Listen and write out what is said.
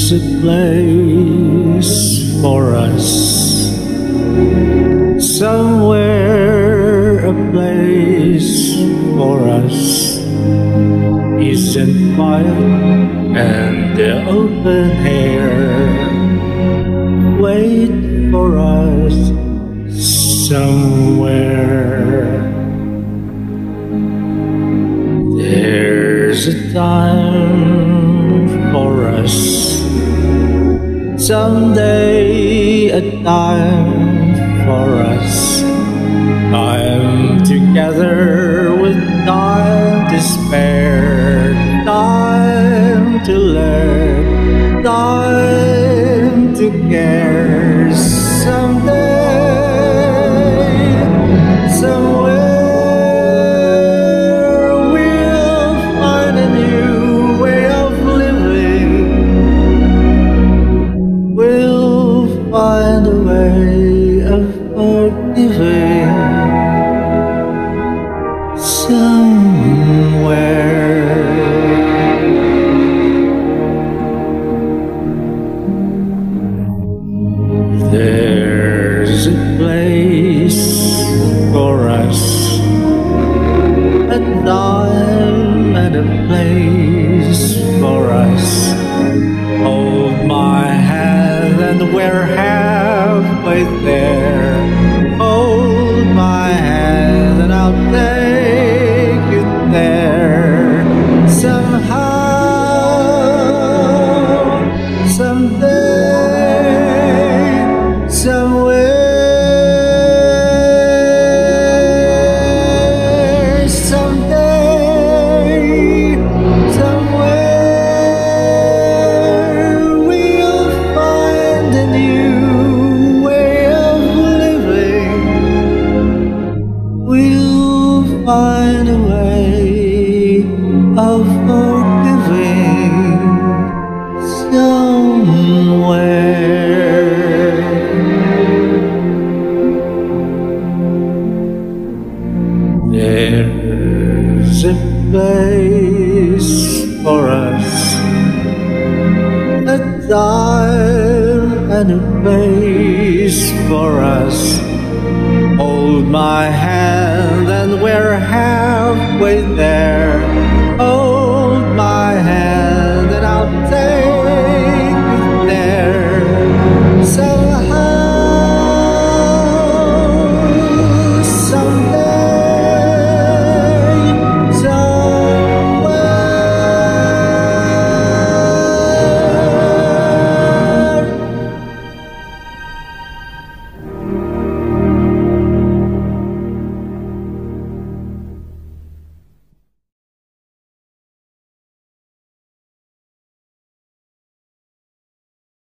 There's a place for us, somewhere a place for us, peace and quiet and the open air wait for us somewhere. There's a time for us, someday a time for us, time together with time to spare, time to learn, time to care. Someday, somewhere we'll find a new way of living. We'll find a way of forgiving somewhere. There's a place for us, a time and a place for us. Hold my hand and we're halfway there. Hold my hand and I'll take you there. Somehow, someday, somewhere, someday, somewhere we'll find a new way of living. We'll find a way of forgiving somewhere. There's a place for us, a time and a place for us. Hold my hand and we're halfway there.